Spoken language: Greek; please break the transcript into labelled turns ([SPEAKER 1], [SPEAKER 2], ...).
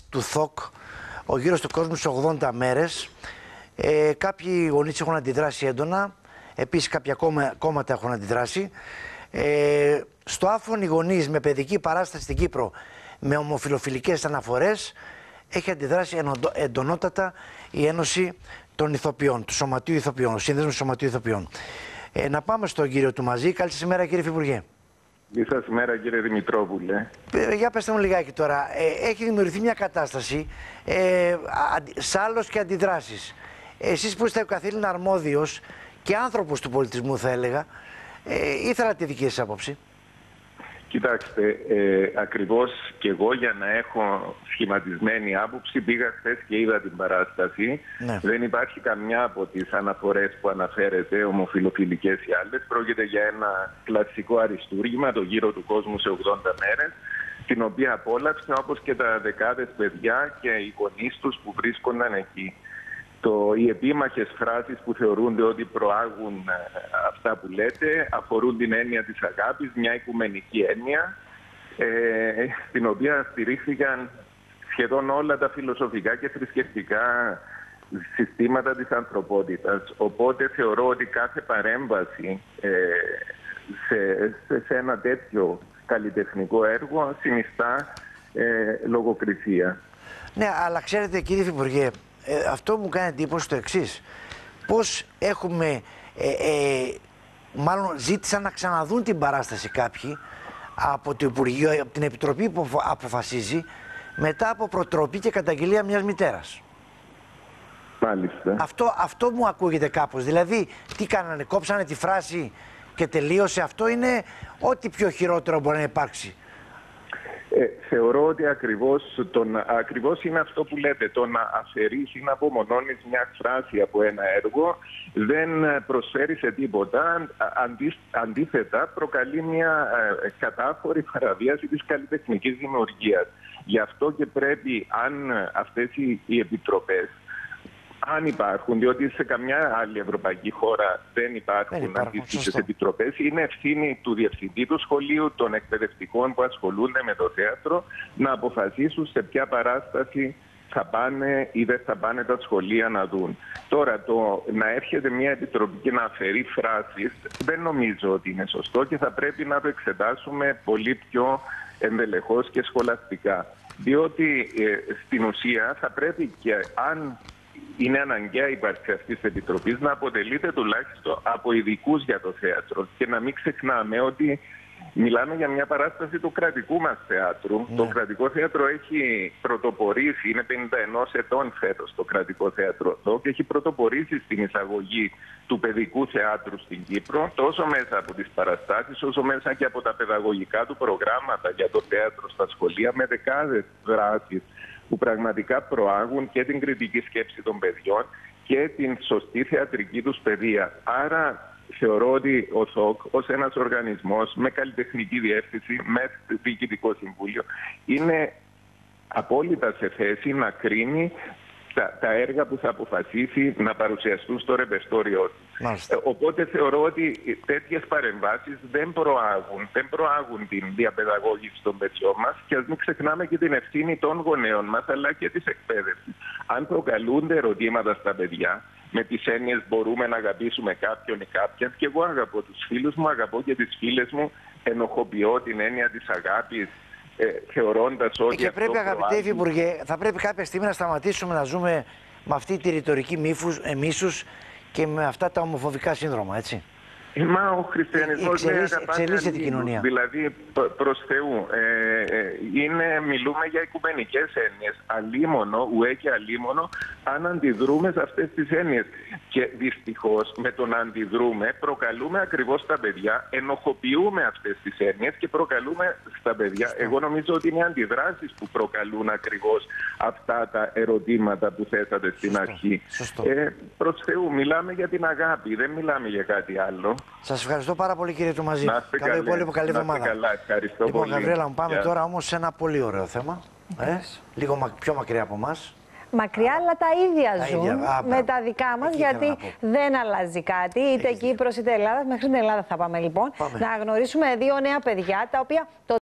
[SPEAKER 1] του ΘΟΚ, ο γύρος του κόσμου στις 80 μέρες. Κάποιοι γονείς έχουν αντιδράσει έντονα, επίσης κάποια κόμματα έχουν αντιδράσει. Στο άφωνοι γονείς με παιδική παράσταση στην Κύπρο με ομοφιλοφιλικές αναφορές έχει αντιδράσει εντονότατα η Ένωση των Ηθοποιών, του Σωματείου Ηθοποιών, ο Σύνδεσμος του Σωματείου Ηθοποιών. Να πάμε στον κύριο του μαζί. Καλή σας ημέρα, κύριε Υφυπουργέ.
[SPEAKER 2] Καλή σας ημέρα, κύριε Δημητρόπουλε.
[SPEAKER 1] Για πέστε μου λιγάκι τώρα. Έχει δημιουργηθεί μια κατάσταση σάλος και αντιδράσεις. Εσείς που είστε ο καθήλυνα αρμόδιος και άνθρωπος του πολιτισμού, θα έλεγα, ήθελα τη δική σας άποψη.
[SPEAKER 2] Κοιτάξτε, ακριβώς και εγώ για να έχω σχηματισμένη άποψη πήγα χθες και είδα την παράσταση. Ναι. Δεν υπάρχει καμιά από τις αναφορές που αναφέρετε, ομοφιλοφιλικές ή άλλες. Πρόκειται για ένα κλασικό αριστούργημα, το γύρο του κόσμου σε 80 μέρες, την οποία απόλαυσα όπως και τα δεκάδες παιδιά και οι γονείς τους που βρίσκονταν εκεί. Οι επίμαχες φράσεις που θεωρούνται ότι προάγουν αυτά που λέτε αφορούν την έννοια της αγάπης, μια οικουμενική έννοια, στην οποία στηρίχθηκαν σχεδόν όλα τα φιλοσοφικά και θρησκευτικά συστήματα της ανθρωπότητας. Οπότε θεωρώ ότι κάθε παρέμβαση σε ένα τέτοιο καλλιτεχνικό έργο συνιστά λογοκρισία.
[SPEAKER 1] Ναι, αλλά ξέρετε, κύριε Υφυπουργέ, αυτό μου κάνει εντύπωση το εξής. Πώς έχουμε, μάλλον ζήτησαν να ξαναδούν την παράσταση κάποιοι από το Υπουργείο, από την Επιτροπή που αποφασίζει, μετά από προτροπή και καταγγελία μιας μητέρας.
[SPEAKER 2] Μάλιστα.
[SPEAKER 1] Αυτό μου ακούγεται κάπως. Δηλαδή, τι κάνανε, κόψανε τη φράση και τελείωσε. Αυτό είναι ό,τι πιο χειρότερο μπορεί να υπάρξει.
[SPEAKER 2] Θεωρώ ότι ακριβώς είναι αυτό που λέτε. Το να αφαιρείς ή να απομονώνεις μια φράση από ένα έργο δεν προσφέρει σε τίποτα. Αντίθετα, προκαλεί μια κατάφορη παραβίαση της καλλιτεχνικής δημιουργίας. Γι' αυτό και πρέπει, αν αυτές οι επιτροπές, αν υπάρχουν, διότι σε καμιά άλλη ευρωπαϊκή χώρα δεν υπάρχουν αντίστοιχες επιτροπές, είναι ευθύνη του διευθυντή του σχολείου, των εκπαιδευτικών που ασχολούνται με το θέατρο, να αποφασίσουν σε ποια παράσταση θα πάνε ή δεν θα πάνε τα σχολεία να δουν. Τώρα, το να έρχεται μια επιτροπή και να αφαιρεί φράσεις, δεν νομίζω ότι είναι σωστό και θα πρέπει να το εξετάσουμε πολύ πιο ενδελεχώς και σχολαστικά. Διότι στην ουσία θα πρέπει και αν είναι αναγκαία η ύπαρξη αυτής της επιτροπής να αποτελείται τουλάχιστον από ειδικούς για το θέατρο. Και να μην ξεχνάμε ότι μιλάμε για μια παράσταση του κρατικού μας θεάτρου. Ναι. Το κρατικό θέατρο έχει πρωτοπορήσει, είναι 51 ετών φέτος το κρατικό θέατρο εδώ, και έχει πρωτοπορήσει στην εισαγωγή του παιδικού θεάτρου στην Κύπρο, τόσο μέσα από τις παραστάσεις, όσο μέσα και από τα παιδαγωγικά του προγράμματα για το θέατρο στα σχολεία, με δεκάδες δράσεις που πραγματικά προάγουν και την κριτική σκέψη των παιδιών και την σωστή θεατρική τους παιδεία. Άρα θεωρώ ότι ο ΘΟΚ ως ένας οργανισμός με καλλιτεχνική διεύθυνση, με διοικητικό συμβούλιο, είναι απόλυτα σε θέση να κρίνει τα έργα που θα αποφασίσει να παρουσιαστούν στο ρεπερτόριό του. Οπότε θεωρώ ότι τέτοιες παρεμβάσεις δεν προάγουν την διαπαιδαγώγηση των παιδιών μας, και ας μην ξεχνάμε και την ευθύνη των γονέων μας αλλά και της εκπαίδευσης. Αν προκαλούνται ερωτήματα στα παιδιά, με τις έννοιες μπορούμε να αγαπήσουμε κάποιον ή κάποιαν, και εγώ αγαπώ τους φίλους μου, αγαπώ και τις φίλες μου, ενοχοποιώ την έννοια της αγάπης, θεωρώντας ότι.
[SPEAKER 1] Και πρέπει, αγαπητέ Υφυπουργέ, θα πρέπει κάποια στιγμή να σταματήσουμε να ζούμε με αυτή τη ρητορική μίσους και με αυτά τα ομοφοβικά σύνδρομα, έτσι.
[SPEAKER 2] Μα ο χριστιανισμός
[SPEAKER 1] εξελίσσεται την κοινωνία.
[SPEAKER 2] Δηλαδή, προς Θεού, μιλούμε για οικουμενικές έννοιες. Αλίμονο, ουέ και αλίμονο, αν αντιδρούμε σε αυτές τις έννοιες. Και δυστυχώς με το να αντιδρούμε προκαλούμε ακριβώς τα παιδιά, ενοχοποιούμε αυτές τις έννοιες και προκαλούμε στα παιδιά. Εγώ νομίζω ότι είναι αντιδράσεις που προκαλούν ακριβώς αυτά τα ερωτήματα που θέσατε στην αρχή. Προς Θεού, μιλάμε για την αγάπη, δεν μιλάμε για κάτι άλλο.
[SPEAKER 1] Σας ευχαριστώ πάρα πολύ, κύριε του μαζί. Καλό υπόλοιπο, καλή εβδομάδα.
[SPEAKER 2] Ευχαριστώ
[SPEAKER 1] λοιπόν,
[SPEAKER 2] πολύ.
[SPEAKER 1] Γαβριέλα, μου πάμε τώρα όμως σε ένα πολύ ωραίο θέμα. Λίγο πιο μακριά από εμάς.
[SPEAKER 3] Μακριά, αλλά τα ίδια ζουν με τα δικά μας, γιατί δεν αλλάζει κάτι. Είτε Κύπρος είτε Ελλάδα. Μέχρι την Ελλάδα θα πάμε λοιπόν. Να γνωρίσουμε δύο νέα παιδιά, τα οποία